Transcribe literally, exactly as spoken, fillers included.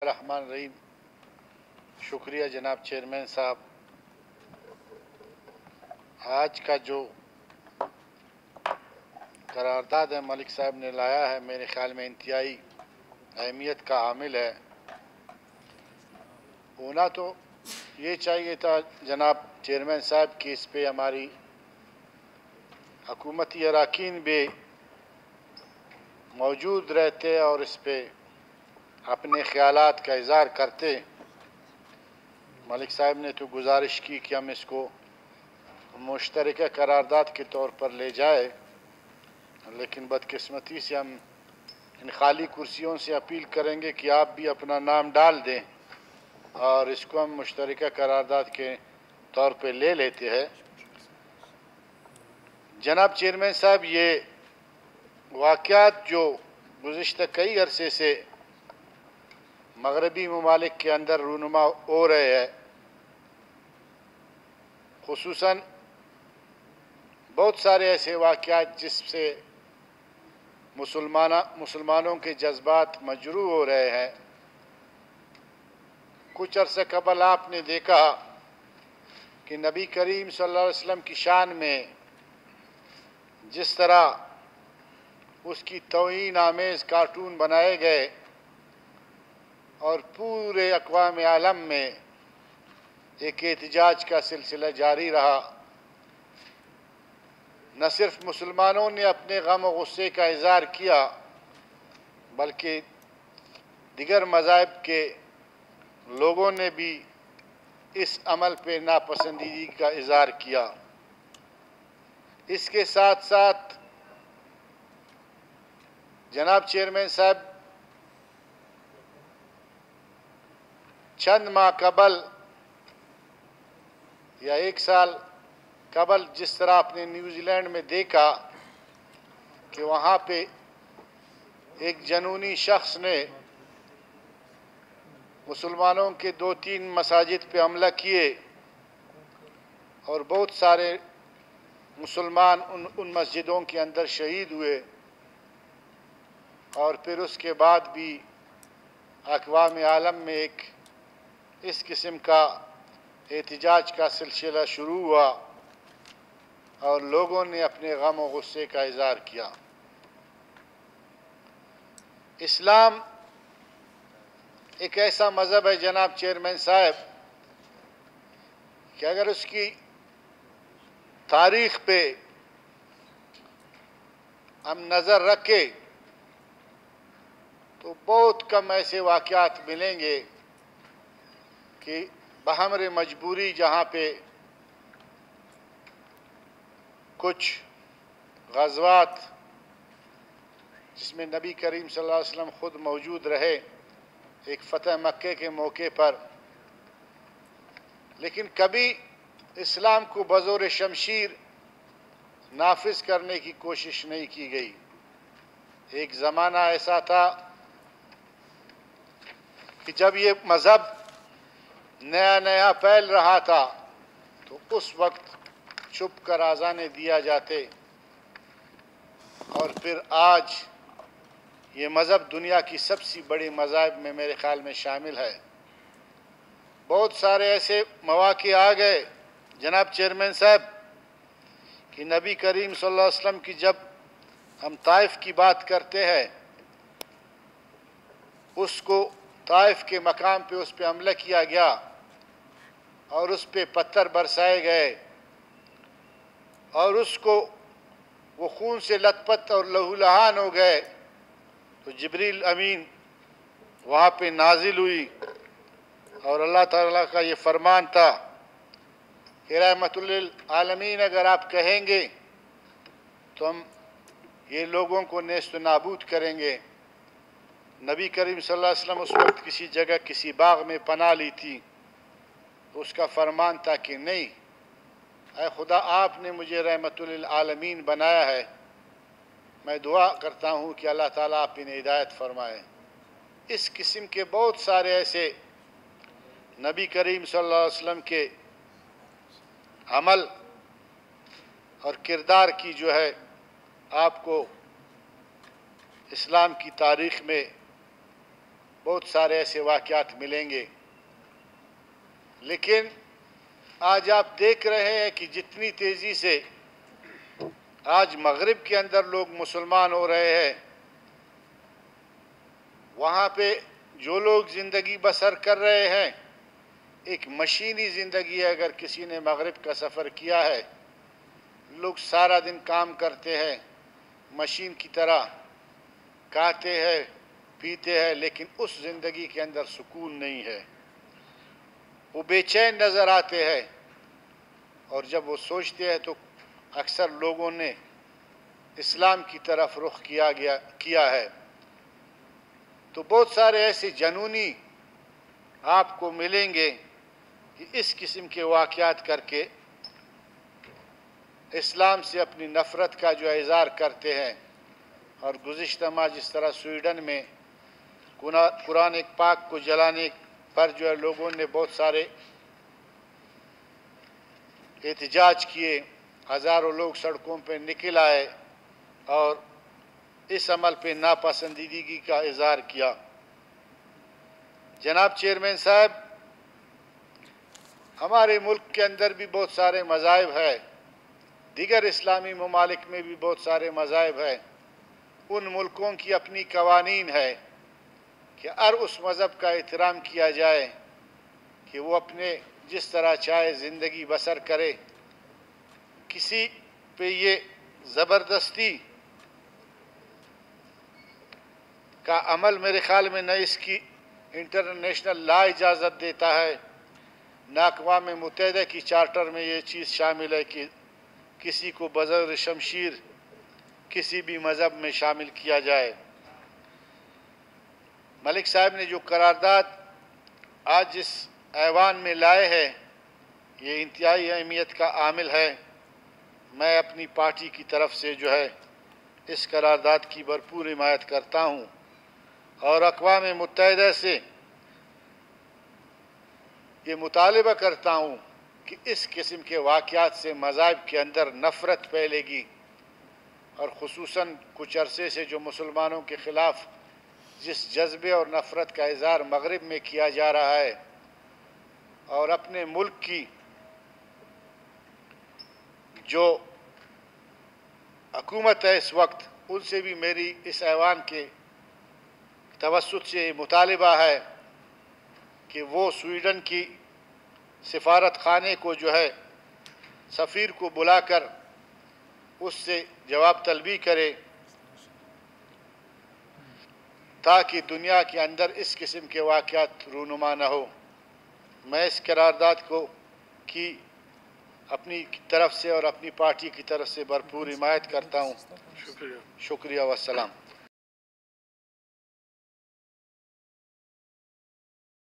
रहमान रहीम। शुक्रिया जनाब चेयरमैन साहब। आज का जो करारदाद है मलिक साहब ने लाया है, मेरे ख्याल में इंतहाई अहमियत का हामिल है। होना तो ये चाहिए था जनाब चेयरमैन साहब कि इस पे हमारी हुकूमती अरकान भी मौजूद रहते और इस पे अपने ख्यालात का इज़हार करते। मलिक साहब ने तो गुजारिश की कि हम इसको मुश्तरका करारदाद के तौर पर ले जाए, लेकिन बदकिस्मती से हम इन खाली कुर्सियों से अपील करेंगे कि आप भी अपना नाम डाल दें और इसको हम मुश्तरका करारदाद के तौर पर ले लेते हैं। जनाब चेयरमैन साहब, ये वाक़यात जो गुज़िश्ता कई अरसे से मगरबी ममालिक के अंदर रूनुमा हो रहे हैं, खुसूसन बहुत सारे ऐसे वाक़यात जिससे मुसलमाना मुसलमानों के जज्बात मजरूह हो रहे हैं। कुछ अरसे कबल आपने देखा कि नबी करीम सल्लल्लाहु अलैहि वसल्लम की शान में जिस तरह उसकी तौहीन आमेज़ कार्टून बनाए गए और पूरे अक़वाम आलम में एक एहतजाज का सिलसिला जारी रहा। न सिर्फ मुसलमानों ने अपने गम और गुस्से का इज़हार किया, बल्कि दिगर मज़ाहिब के लोगों ने भी इस अमल पे नापसंदीदगी का इज़हार किया। इसके साथ साथ जनाब चेयरमैन साहब, चंद माह कबल या एक साल कबल जिस तरह आपने न्यूजीलैंड में देखा कि वहाँ पे एक जनूनी शख्स ने मुसलमानों के दो तीन मसाजिद पे हमला किए और बहुत सारे मुसलमान उन उन मस्जिदों के अंदर शहीद हुए, और फिर उसके बाद भी अक़वाम आलम में एक इस किस्म का एहतजाज का सिलसिला शुरू हुआ और लोगों ने अपने गम और गुस्से का इज़हार किया। इस्लाम एक ऐसा मज़हब है जनाब चेयरमैन साहब कि अगर उसकी तारीख़ पे हम नज़र रखें तो बहुत कम ऐसे वाक़यात मिलेंगे कि बहमरे मजबूरी जहाँ पे कुछ ग़ज़वात जिसमें नबी करीम सल्लल्लाहु अलैहि वसल्लम ख़ुद मौजूद रहे, एक फ़तह मक्के के मौके पर, लेकिन कभी इस्लाम को बज़ोर शमशीर नाफिज करने की कोशिश नहीं की गई। एक ज़माना ऐसा था कि जब ये मज़हब नया नया फैल रहा था तो उस वक्त छुप कर आज़ाने दिया जाते, और फिर आज ये मज़हब दुनिया की सबसे बड़े मज़ाहिब में मेरे ख़्याल में शामिल है। बहुत सारे ऐसे मौक़े आ गए जनाब चेयरमैन साहब कि नबी करीम सल्लल्लाहु अलैहि वसल्लम की जब हम ताइफ की बात करते हैं, उसको ताइफ के मकाम पे उस पे हमला किया गया और उस पे पत्थर बरसाए गए और उसको वो खून से लथपथ और लहूलुहान हो गए, तो जिब्रील अमीन वहाँ पे नाजिल हुई और अल्लाह ताला का ये फरमान था कि रहमतुल लिल आलमीन अगर आप कहेंगे तो हम ये लोगों को नेस्त नाबूद करेंगे। नबी करीम सल्लल्लाहु अलैहि वसल्लम उस वक्त किसी जगह किसी बाग में पनाह ली थी, तो उसका फरमान था कि नहीं, ऐ खुदा आपने मुझे रहमतुल लिल आलमीन बनाया है, मैं दुआ करता हूँ कि अल्लाह ताला आप इन्हें हिदायत फरमाए। इस किस्म के बहुत सारे ऐसे नबी करीम सल्लल्लाहु अलैहि वसल्लम के अमल और किरदार की जो है आपको इस्लाम की तारीख़ में بہت سارے ایسے واقعات ملیں گے، لیکن آج آپ دیکھ رہے ہیں کہ جتنی تیزی سے آج مغرب کے اندر لوگ مسلمان ہو رہے ہیں، وہاں پہ جو لوگ زندگی بسر کر رہے ہیں ایک مشینی زندگی ہے۔ اگر کسی نے مغرب کا سفر کیا ہے، لوگ سارا دن کام کرتے ہیں، مشین کی طرح کھاتے ہیں پیتے ہیں، لیکن اس زندگی کے اندر سکون نہیں ہے، وہ بے چین نظر آتے ہیں۔ اور جب وہ سوچتے ہیں تو اکثر لوگوں نے اسلام کی طرف رخ کیا گیا کیا ہے۔ تو بہت سارے ایسے جنونی آپ کو ملیں گے کہ اس قسم کے واقعات کر کے اسلام سے اپنی نفرت کا جو اظہار کرتے ہیں۔ اور گزشتہ ماہ جس طرح سویڈن میں قرآن پاک کو جلانے پر جو ہے لوگوں نے بہت سارے احتجاج کیے، ہزاروں لوگ سڑکوں پہ نکل آئے اور اس عمل پہ ناپسندیدگی کا اظہار کیا۔ جناب چیئرمین صاحب، ہمارے ملک کے اندر بھی بہت سارے مذاہب ہیں، دیگر اسلامی ممالک میں بھی بہت سارے مذاہب ہیں۔ ان ملکوں کی اپنی قوانین ہے کہ ہر اس مذہب کا احترام کیا جائے کہ وہ اپنے جس طرح چاہے زندگی بسر کرے۔ کسی پہ یہ زبردستی کا عمل میرے خیال میں نہ اس کی انٹرنیشنل لا اجازت دیتا ہے، نہ اقوام متحدہ کی چارٹر میں یہ چیز شامل ہے کہ کسی کو بزر شمشیر کسی بھی مذہب میں شامل کیا جائے۔ ملک صاحب نے جو قرارداد آج اس ایوان میں لائے ہیں، یہ انتہائی اہمیت کا عامل ہے۔ میں اپنی پارٹی کی طرف سے جو ہے اس قرارداد کی بھرپور حمایت کرتا ہوں اور اقوام متحدہ سے یہ مطالبہ کرتا ہوں کہ اس قسم کے واقعات سے مذاہب کے اندر نفرت پھیلے گی، اور خصوصاً کچھ عرصے سے جو مسلمانوں کے خلاف جس جذبے اور نفرت کا اظہار مغرب میں کیا جا رہا ہے، اور اپنے ملک کی جو حکومت ہے اس وقت، ان سے بھی میری اس ایوان کے توسط سے مطالبہ ہے کہ وہ سویڈن کی سفارت خانے کو جو ہے سفیر کو بلا کر اس سے جواب طلبی کرے تاکہ دنیا کے اندر اس قسم کے واقعات رونما نہ ہو۔ میں اس قرارداد کو کی اپنی طرف سے اور اپنی پارٹی کی طرف سے بھرپور حمایت کرتا ہوں۔ شکریہ والسلام۔